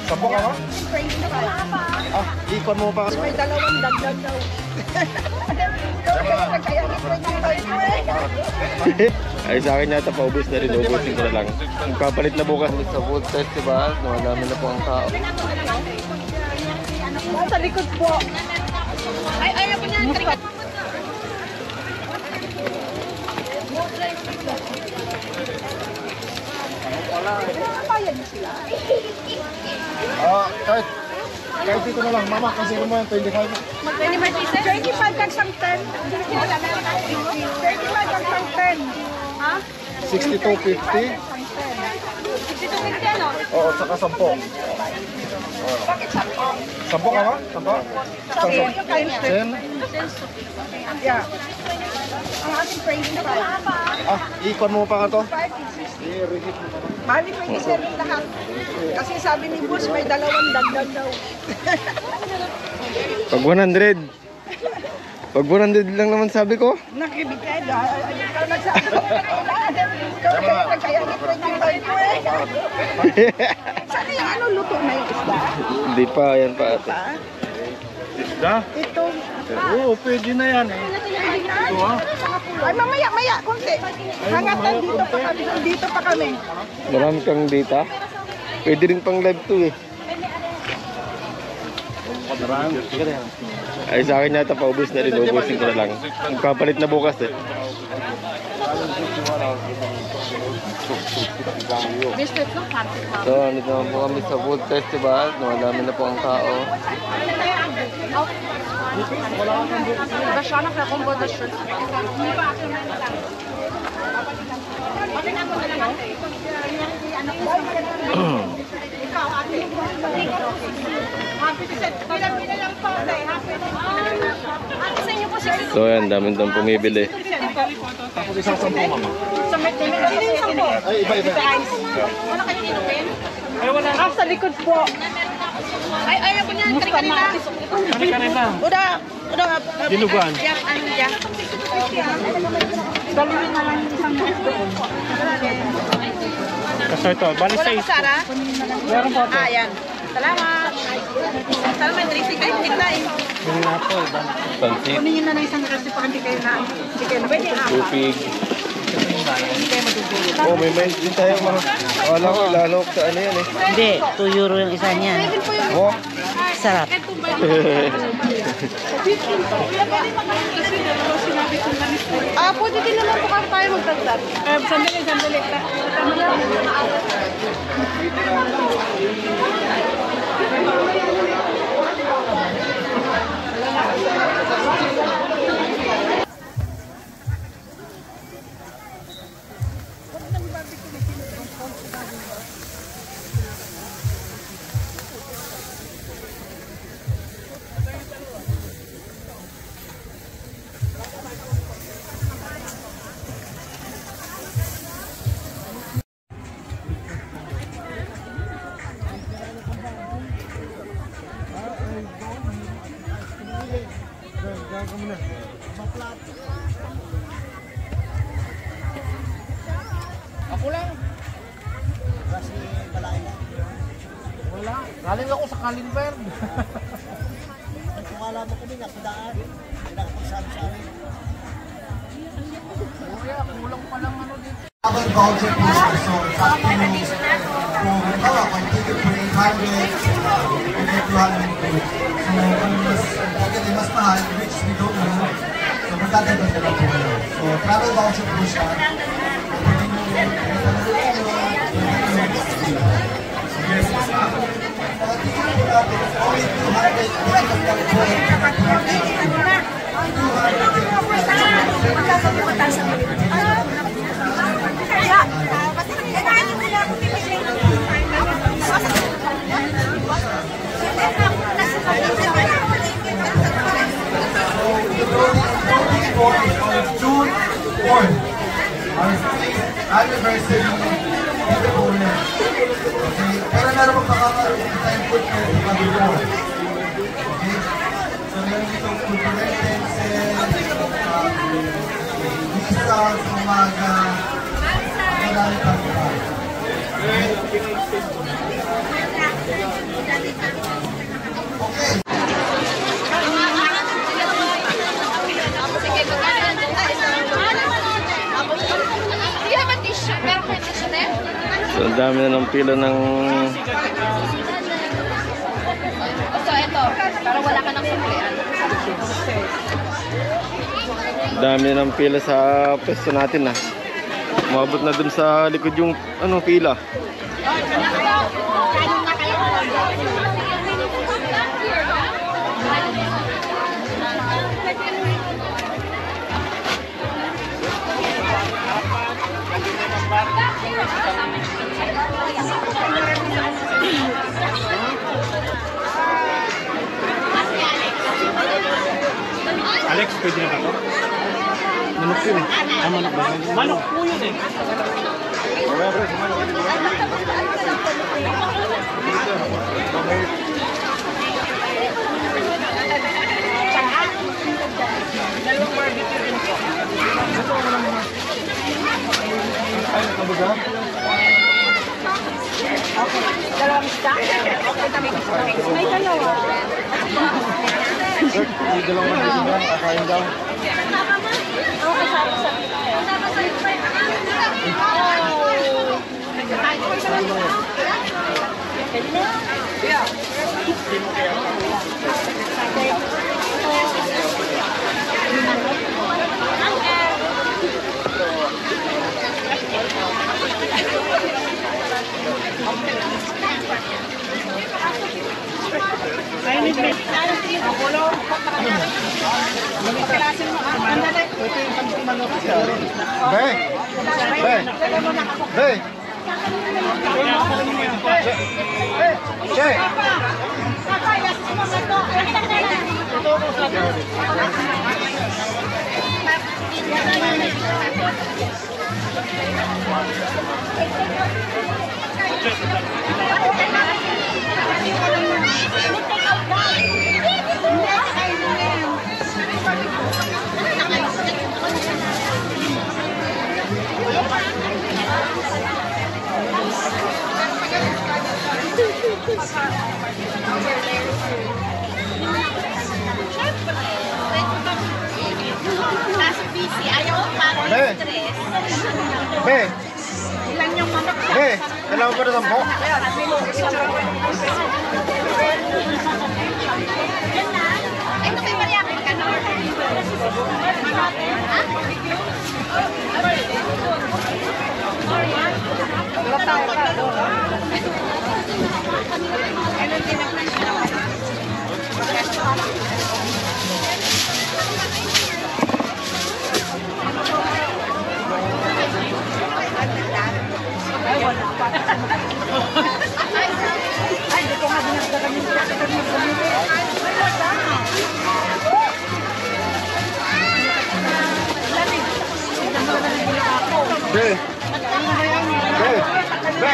Sampo ka ba? Ah, ikon mo pa. May dalawang dagdag daw. Ay sa akin yata paubos na rin, ubusin ko na lang. Magpapalit na bukas sa food festival, namadami na po ang tao. Sa likod po. Ay, ayaw ko niyan. Kahit dito na lang, mama, kasi mo yung 25. 25 kang sang 10. 35 kang sang 10. Ha? 62.50. 62.50 ano? Oo, saka 10. Bakit 10? 10 ka ba? 10? 10? Yeah. Ang ating praise na pa. Ah, ikon mo pa ka to? Bali, pwede serving lahat. Kasi sabi ni boss, may dalawang dagdag daw. Pag 100. Pag 100 lang naman sabi ko. Nakibigay. Ikaw nagsabi ko. Ikaw kaya nag-25 ko eh. Sana yung ano, luto na yung isda? Hindi pa, yan pa ate. Isda? Ito. Oo, pwede na yan eh. Ito ha? Ay, mamaya, konti. Hangatan dito pa kami. Dito pa kami. Marami kang data. Pwede rin pang live to eh. Ay sa akin yata paubos na rin, ubusin ko na lang. Magpapalit na bukas eh. So, nandito naman po kami sa food festival. Namadami na po ang tao. So yan, dami doon pumibili. Tapos isang 10 mama. Ay, iba. Wala kayo tinupin? Ay, wala. Ah, sa likod po. Ay, ayaw ko niyan. Kari-karina. Kani-karina. Udah. Dinuguan. Diyan, ano diyan. Dalawin na lang isang doon. Kaso ito, bali Wala sa ko, Sarah? Meron po ito. Ah, yan. Salamat. Salamat, Drissy. Kahit kita eh. Yung napo, Pansit, Kunin nyo na lang isang kasi pa hindi kayo na. Hindi kayo na. Pwede na. tupig. Hindi kayo matutulog. Oh, may mais din tayo mga. Wala ko, lalo sa ano yan eh. Hindi, 2 euro yung isa niyan. Oh, Sarap. Ah, pwede din naman po kami tayo magdagdag. Sandali. Ako lang. Kasi malayo. Wala. Galing ako sa Kalinberg. Kung alam mo kami nakadaan, nakapagsabi sa amin. Kuya, kulang pa lang ano dito. Travel voucher po sa resort. Kung halimbawa, kung ticket po 800, ticket 200 po. So, kung mas ticket ay mas mahal, which we don't know, so magdadagdag na lang po kayo. So, travel voucher po siya. June 4th, our 6th anniversary dito po ulit. Okay? Pero meron pang makakaroon ng time food kayo sa before. Okay? So meron dito food utensils, visa sa umaga, marami pang iba. Okay? So, ang dami na ng pila ng... So, ito. Para wala ka ng suklian. Dami na ng pila sa pwesto natin ah. Umabot na dun sa likod yung ano pila. Alex, pwede na ba ito? Manok yun eh. Ah, manok ba? Manok po yun eh. Dalawang isa? May dalawa. May dalawang manok na kakain daw. Okay, sabi sa Be! Be! Be! Che! Kaso busy, ayaw ko pa Be! Be! ilan yung manok siya. Be! Kailangan ko na sampo? Ay, ito may mariakin ka na. Be! Be! Be!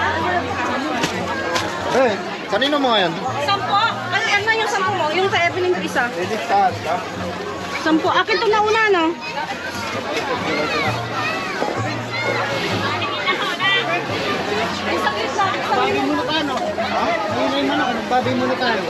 Be! Kanino mo yan? 10? Ano yung 10 mo? Yung sa Evelyn ko isa. Edit ka, di ba? 10. Akin to nauna, no? Babi muna tayo, no? Ha? Ngayon ay manok, babi muna tayo.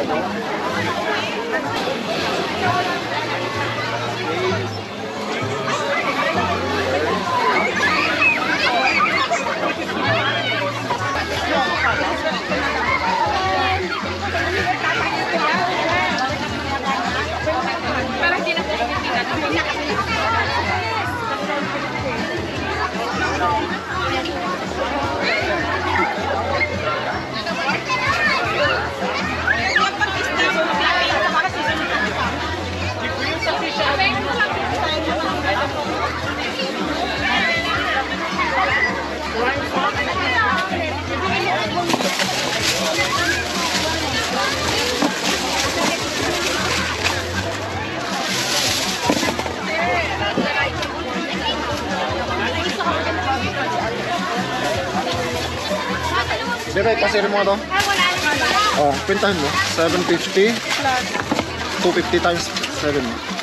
Bebe, kasir mo to? Oh, pintahin mo. 750. 250 times 7.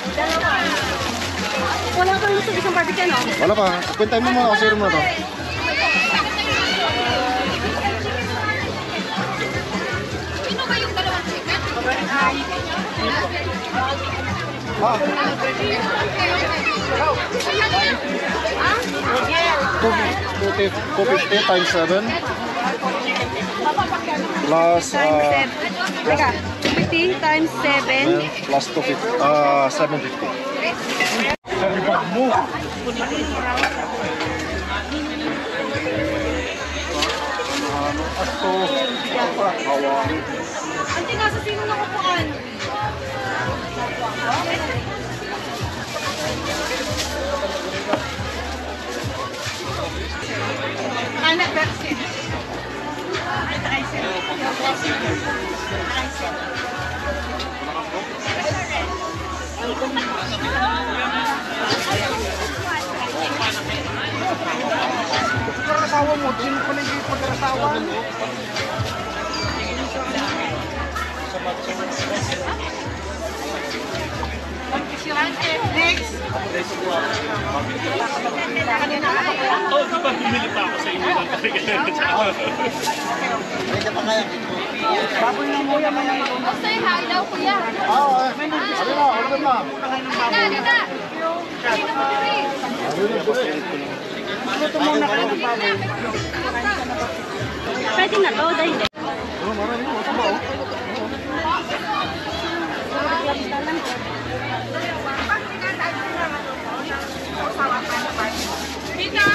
Wala ko yung isang barbecue, no? Wala pa. Pintahin mo muna, kasir mo to. $250 times 7 plus Teka, 50 times 7. plus 250 750. Ante, nasa sino nakupuan? Anak, Bersin. Pagkarasawa mo, din pala yung pagkarasawa. Next. Basta yung high daw, kuya. Ano na, order na. Dita. Sino mo din? Pwede na to, dahil hindi. Dita.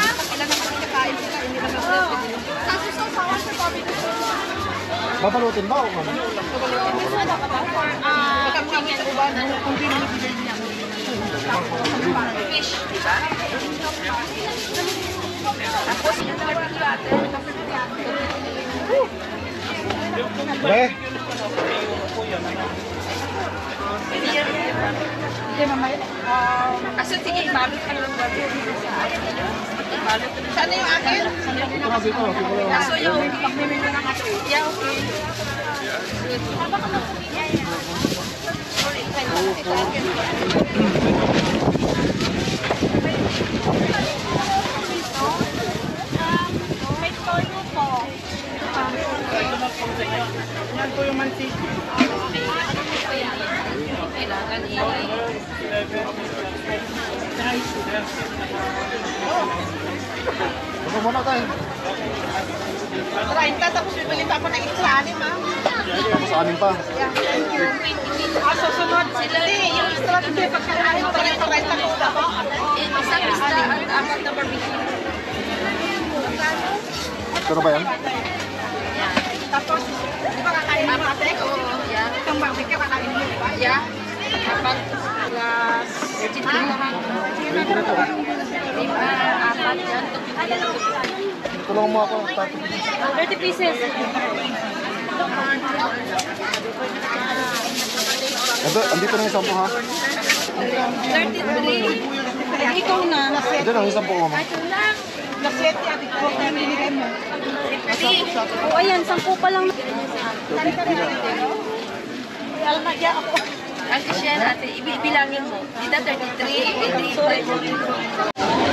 Sasusawawan sa COVID. Babalutin ba o ano? Fish, di ba? Pre, Kasi sige, ibalot ka lang ba? Ibalot. Sana yung akin? ito na dito. Kaso yung pagmimili ng ako. Yeah, okay. May toyo po. Yan po yung mantik. Kailangan Ito muna tayo. 30, tapos bibili pa ako ng islani, ma'am. Tapos anin pa. Susunod. Hindi, yung strategy, pagkakain pa rin 30 ko ba? isang isda at apat na barbecue. Pero ba yan? Tapos, di ba kakain mo ate? Oo, yeah. Itong barbecue, kakain mo ba? Yeah. Apat plus virgin lang. Lima, apat yan. Tulungan mo ako. 30 pieces. Andito na yung 10 ha? 33. Ikaw na. Andito na yung 10 mama. Naswerte ate ko. Kaya binigay mo. O ayan, 10 pa lang. Almagya ako. Ang siya natin, ibilangin mo. Dita 33, 83.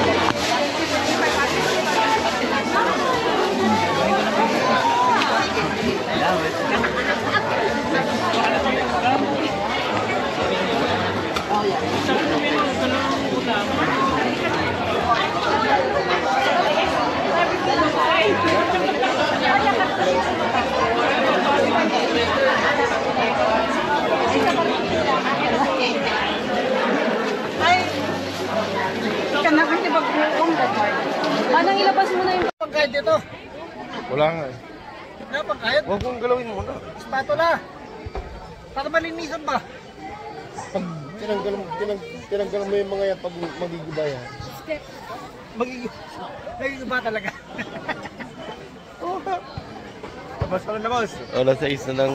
Kanang kasi bagbuong. Anong ilabas mo na yung Pagkahit dito. Wala nga eh. Ano pagkahit? Huwag mong galawin muna. Spatula. Para malinisan ba? Pag tinanggal mo yung mga yan pag magigibay yan. Nagigiba talaga. Boss, ano na boss? Alas 6 na ng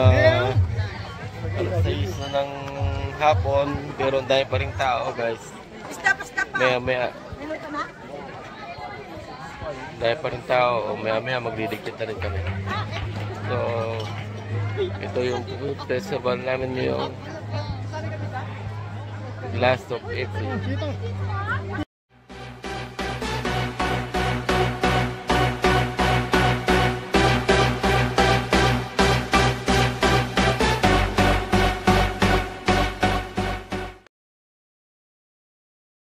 alas 6 na ng hapon, pero ang dami pa rin tao guys. stop pa. Maya Minuto na. dahil pa rin tao, maya magdidikit na rin kami. So, ito yung food festival namin yung last of April.